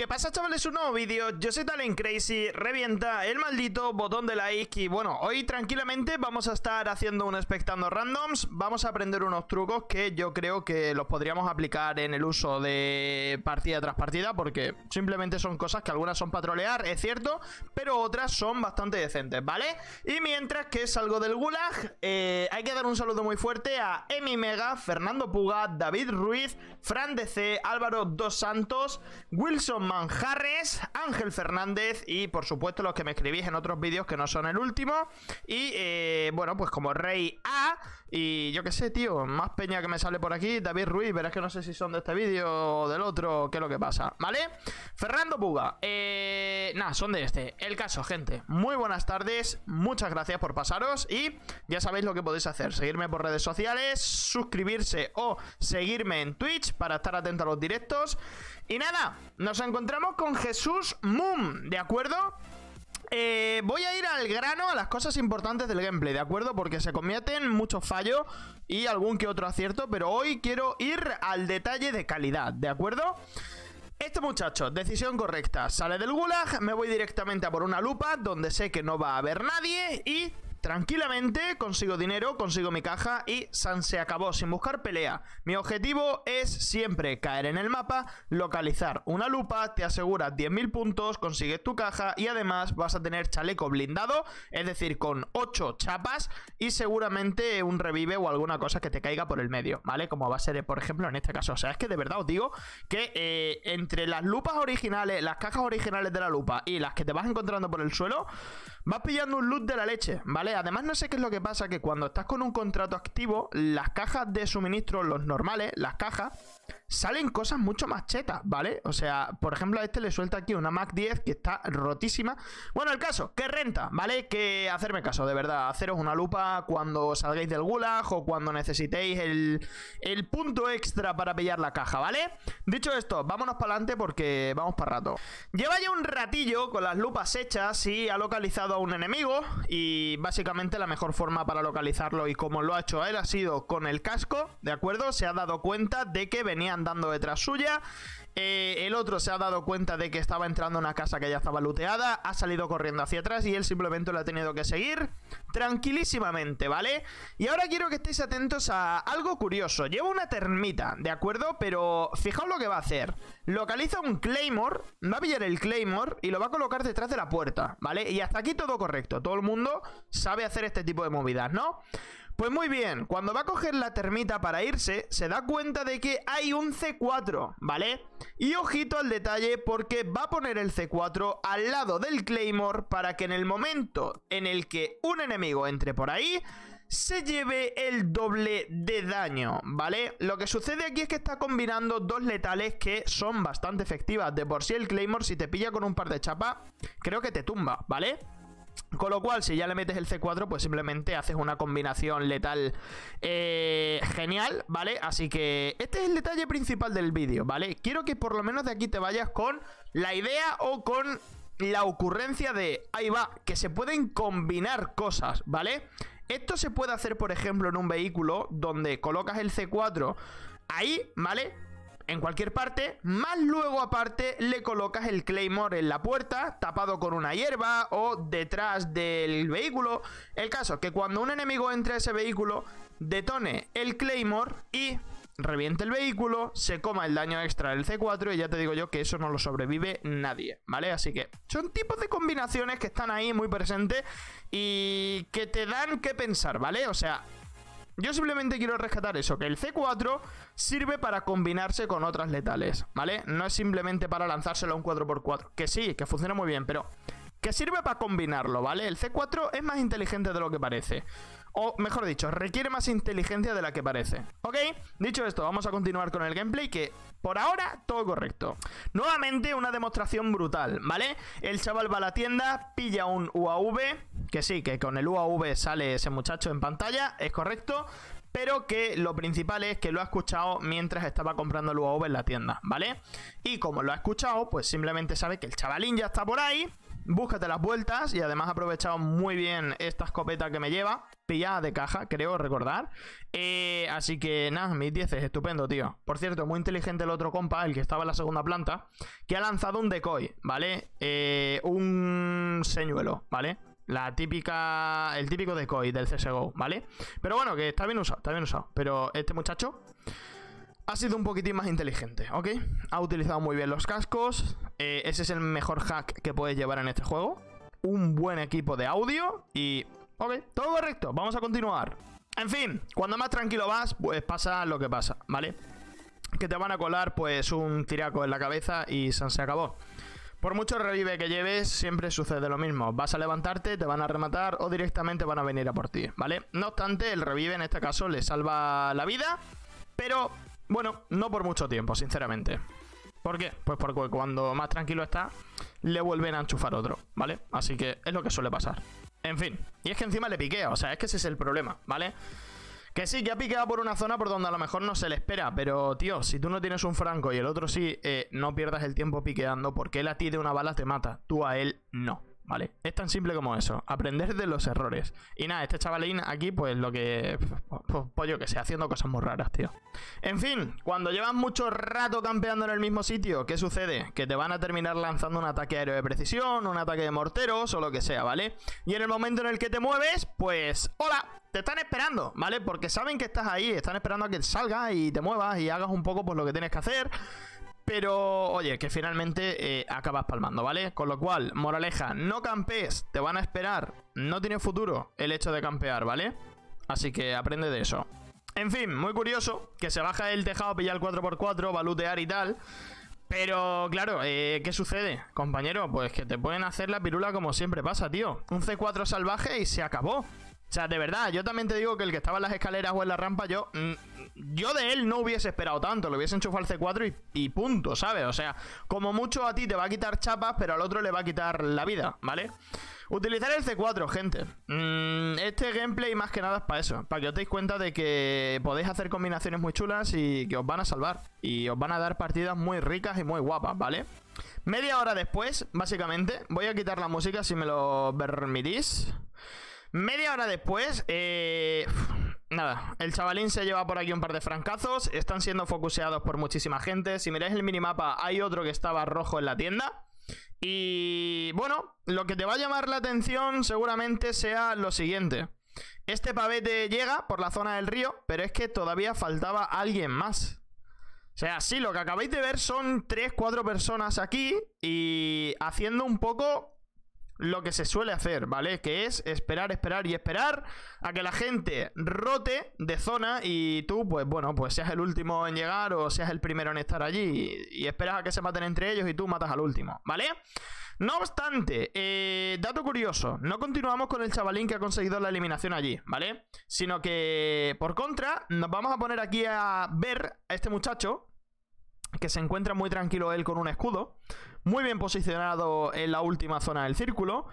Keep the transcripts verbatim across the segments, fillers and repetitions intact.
¿Qué pasa, chavales? Un nuevo vídeo. Yo soy Talent Crazy. Revienta el maldito botón de like. Y bueno, hoy tranquilamente vamos a estar haciendo un expectando randoms. Vamos a aprender unos trucos que yo creo que los podríamos aplicar en el uso de partida tras partida, porque simplemente son cosas que algunas son para trolear, es cierto, pero otras son bastante decentes, ¿vale? Y mientras que salgo del gulag, eh, hay que dar un saludo muy fuerte a Emi Mega, Fernando Puga, David Ruiz, Fran D C, Álvaro Dos Santos, Wilson Manjarres, Ángel Fernández y por supuesto los que me escribís en otros vídeos que no son el último. Y eh, bueno, pues como Rey A y yo qué sé, tío, más peña que me sale por aquí, David Ruiz, verás que no sé si son de este vídeo o del otro, qué es lo que pasa, ¿vale? Fernando Puga, eh, nada, son de este. El caso, gente, muy buenas tardes, muchas gracias por pasaros y ya sabéis lo que podéis hacer, seguirme por redes sociales, suscribirse o seguirme en Twitch para estar atento a los directos. Y nada, nos encontramos con Jesús Moon, ¿de acuerdo? Eh, voy a ir al grano, a las cosas importantes del gameplay, ¿de acuerdo? Porque se cometen muchos fallos y algún que otro acierto, pero hoy quiero ir al detalle de calidad, ¿de acuerdo? Este muchacho, decisión correcta, sale del gulag, me voy directamente a por una lupa donde sé que no va a haber nadie y tranquilamente consigo dinero, consigo mi caja y san se acabó, sin buscar pelea. Mi objetivo es siempre caer en el mapa, localizar una lupa, te aseguras diez mil puntos, consigues tu caja y además vas a tener chaleco blindado, es decir, con ocho chapas y seguramente un revive o alguna cosa que te caiga por el medio, ¿vale? Como va a ser, por ejemplo, en este caso. O sea, es que de verdad os digo que eh, entre las lupas originales, las cajas originales de la lupa y las que te vas encontrando por el suelo, vas pillando un loot de la leche, ¿vale? Además, no sé qué es lo que pasa, que cuando estás con un contrato activo, las cajas de suministro, los normales, las cajas, salen cosas mucho más chetas, ¿vale? O sea, por ejemplo, a este le suelta aquí una Mac diez que está rotísima. Bueno, el caso, que renta, ¿vale? Que hacerme caso, de verdad, haceros una lupa cuando salgáis del gulag o cuando necesitéis el, el punto extra para pillar la caja, ¿vale? Dicho esto, vámonos para adelante porque vamos para rato. Lleva ya un ratillo con las lupas hechas y ha localizado a un enemigo y básicamente la mejor forma para localizarlo y como lo ha hecho él ha sido con el casco, ¿de acuerdo? Se ha dado cuenta de que venían dando detrás suya. Eh, el otro se ha dado cuenta de que estaba entrando a una casa que ya estaba looteada, ha salido corriendo hacia atrás y él simplemente lo ha tenido que seguir tranquilísimamente, ¿vale? Y ahora quiero que estéis atentos a algo curioso. Lleva una termita, ¿de acuerdo? Pero fijaos lo que va a hacer. Localiza un Claymore, va a pillar el Claymore y lo va a colocar detrás de la puerta, ¿vale? Y hasta aquí todo correcto, todo el mundo sabe hacer este tipo de movidas, ¿no? Pues muy bien, cuando va a coger la termita para irse, se da cuenta de que hay un C cuatro, ¿vale? Y ojito al detalle porque va a poner el C cuatro al lado del Claymore para que en el momento en el que un enemigo entre por ahí, se lleve el doble de daño, ¿vale? Lo que sucede aquí es que está combinando dos letales que son bastante efectivas. De por sí el Claymore, si te pilla con un par de chapas, creo que te tumba, ¿vale? Con lo cual, si ya le metes el C cuatro, pues simplemente haces una combinación letal eh, genial, ¿vale? Así que este es el detalle principal del vídeo, ¿vale? Quiero que por lo menos de aquí te vayas con la idea o con la ocurrencia de, ahí va, que se pueden combinar cosas, ¿vale? Esto se puede hacer, por ejemplo, en un vehículo donde colocas el C cuatro ahí, ¿vale? En cualquier parte, más luego aparte le colocas el Claymore en la puerta, tapado con una hierba o detrás del vehículo. El caso es que cuando un enemigo entre a ese vehículo, detone el Claymore y reviente el vehículo, se coma el daño extra del C cuatro y ya te digo yo que eso no lo sobrevive nadie, ¿vale? Así que son tipos de combinaciones que están ahí muy presentes y que te dan que pensar, ¿vale? O sea, yo simplemente quiero rescatar eso, que el C cuatro sirve para combinarse con otras letales, ¿vale? No es simplemente para lanzárselo a un cuatro por cuatro, que sí, que funciona muy bien, pero que sirve para combinarlo, ¿vale? El C cuatro es más inteligente de lo que parece. O mejor dicho, requiere más inteligencia de la que parece. ¿Ok? Dicho esto, vamos a continuar con el gameplay, que por ahora todo correcto. Nuevamente una demostración brutal, ¿vale? El chaval va a la tienda, pilla un U A V, que sí, que con el U A V sale ese muchacho en pantalla, es correcto, pero que lo principal es que lo ha escuchado mientras estaba comprando el U A V en la tienda, ¿vale? Y como lo ha escuchado, pues simplemente sabe que el chavalín ya está por ahí búscate las vueltas y además he aprovechado muy bien esta escopeta que me lleva, pillada de caja, creo recordar. Eh, así que nada, mis diez es estupendo, tío. Por cierto, muy inteligente el otro compa, el que estaba en la segunda planta, que ha lanzado un decoy, ¿vale? Eh, un señuelo, ¿vale? La típica, el típico decoy del C S G O, ¿vale? Pero bueno, que está bien usado, está bien usado. Pero este muchacho ha sido un poquitín más inteligente, ¿ok? Ha utilizado muy bien los cascos. eh, Ese es el mejor hack que puedes llevar en este juego. Un buen equipo de audio y... ok, todo correcto, vamos a continuar. En fin, cuando más tranquilo vas, pues pasa lo que pasa, ¿vale? Que te van a colar pues un tiraco en la cabeza y se acabó. Por mucho revive que lleves, siempre sucede lo mismo. Vas a levantarte, te van a rematar o directamente van a venir a por ti, ¿vale? No obstante, el revive en este caso le salva la vida, pero... bueno, no por mucho tiempo, sinceramente. ¿Por qué? Pues porque cuando más tranquilo está, le vuelven a enchufar otro, ¿vale? Así que es lo que suele pasar. En fin, y es que encima le piquea, o sea, es que ese es el problema, ¿vale? Que sí, que ha piqueado por una zona por donde a lo mejor no se le espera, pero, tío, si tú no tienes un franco y el otro sí, eh, no pierdas el tiempo piqueando, porque él a ti de una bala te mata, tú a él no. ¿Vale? Es tan simple como eso, aprender de los errores. Y nada, este chavalín aquí, pues lo que... pues, pues yo que sé, haciendo cosas muy raras, tío. En fin, cuando llevas mucho rato campeando en el mismo sitio, ¿qué sucede? Que te van a terminar lanzando un ataque aéreo de precisión, un ataque de morteros o lo que sea, ¿vale? Y en el momento en el que te mueves, pues... ¡hola! Te están esperando, ¿vale? Porque saben que estás ahí, están esperando a que salgas y te muevas y hagas un poco pues lo que tienes que hacer. Pero, oye, que finalmente eh, acabas palmando, ¿vale? Con lo cual, moraleja, no campees, te van a esperar. No tiene futuro el hecho de campear, ¿vale? Así que aprende de eso. En fin, muy curioso, que se baja el tejado, pilla el cuatro por cuatro, va a lootear y tal. Pero, claro, eh, ¿qué sucede, compañero? Pues que te pueden hacer la pirula como siempre pasa, tío. Un C cuatro salvaje y se acabó. O sea, de verdad, yo también te digo que el que estaba en las escaleras o en la rampa, yo mmm, yo de él no hubiese esperado tanto. Lo hubiese enchufado al C cuatro y, y punto, ¿sabes? O sea, como mucho a ti te va a quitar chapas, pero al otro le va a quitar la vida, ¿vale? Utilizar el C cuatro, gente. Mm, este gameplay más que nada es para eso, para que os deis cuenta de que podéis hacer combinaciones muy chulas y que os van a salvar. Y os van a dar partidas muy ricas y muy guapas, ¿vale? Media hora después, básicamente, voy a quitar la música si me lo permitís. Media hora después, eh... nada, el chavalín se lleva por aquí un par de francazos. Están siendo focuseados por muchísima gente. Si miráis el minimapa, hay otro que estaba rojo en la tienda. Y bueno, lo que te va a llamar la atención seguramente sea lo siguiente. Este pavete llega por la zona del río, pero es que todavía faltaba alguien más. O sea, sí, lo que acabáis de ver son tres, cuatro personas aquí y haciendo un poco lo que se suele hacer, ¿vale? Que es esperar, esperar y esperar a que la gente rote de zona y tú, pues bueno, pues seas el último en llegar o seas el primero en estar allí y, y esperas a que se maten entre ellos y tú matas al último, ¿vale? No obstante, eh, dato curioso, no continuamos con el chavalín que ha conseguido la eliminación allí, ¿vale? Sino que, por contra, nos vamos a poner aquí a ver a este muchacho que se encuentra muy tranquilo él con un escudo, muy bien posicionado en la última zona del círculo.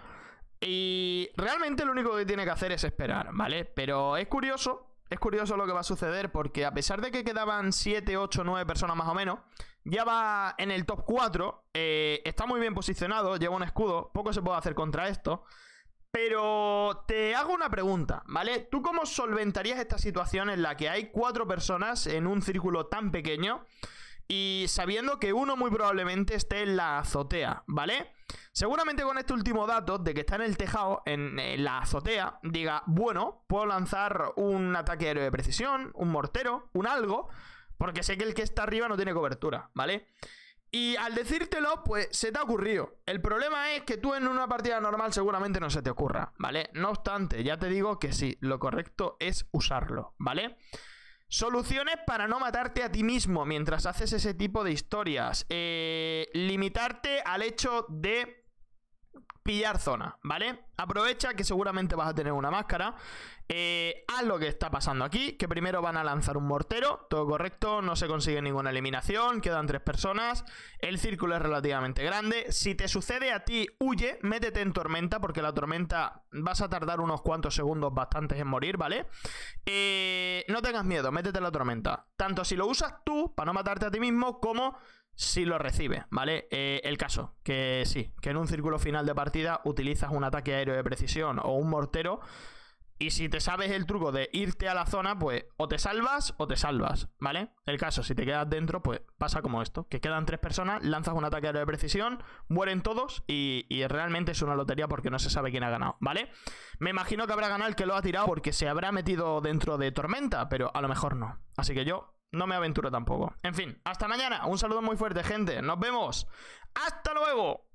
Y realmente lo único que tiene que hacer es esperar, ¿vale? Pero es curioso, es curioso lo que va a suceder porque a pesar de que quedaban siete, ocho, nueve personas más o menos, ya va en el top cuatro, eh, está muy bien posicionado, lleva un escudo, poco se puede hacer contra esto. Pero te hago una pregunta, ¿vale? ¿Tú cómo solventarías esta situación en la que hay cuatro personas en un círculo tan pequeño y sabiendo que uno muy probablemente esté en la azotea, ¿vale? Seguramente con este último dato de que está en el tejado, en, en la azotea, diga, bueno, puedo lanzar un ataque aéreo de precisión, un mortero, un algo, porque sé que el que está arriba no tiene cobertura, ¿vale? Y al decírtelo, pues se te ha ocurrido. El problema es que tú en una partida normal seguramente no se te ocurra, ¿vale? No obstante, ya te digo que sí, lo correcto es usarlo, ¿vale? Soluciones para no matarte a ti mismo mientras haces ese tipo de historias. Eh, limitarte al hecho de pillar zona, ¿vale? Aprovecha que seguramente vas a tener una máscara. Eh, haz lo que está pasando aquí, que primero van a lanzar un mortero, todo correcto, no se consigue ninguna eliminación, quedan tres personas, el círculo es relativamente grande. Si te sucede a ti, huye, métete en tormenta, porque la tormenta vas a tardar unos cuantos segundos bastantes en morir, ¿vale? Eh, no tengas miedo, métete en la tormenta, tanto si lo usas tú, para no matarte a ti mismo, como si lo recibe, ¿vale? Eh, el caso, que sí, que en un círculo final de partida utilizas un ataque aéreo de precisión o un mortero, y si te sabes el truco de irte a la zona, pues o te salvas o te salvas, ¿vale? El caso, si te quedas dentro, pues pasa como esto, que quedan tres personas, lanzas un ataque aéreo de precisión, mueren todos y, y realmente es una lotería porque no se sabe quién ha ganado, ¿vale? Me imagino que habrá ganado el que lo ha tirado porque se habrá metido dentro de tormenta, pero a lo mejor no. Así que yo no me aventuro tampoco. En fin, hasta mañana. Un saludo muy fuerte, gente. Nos vemos. ¡Hasta luego!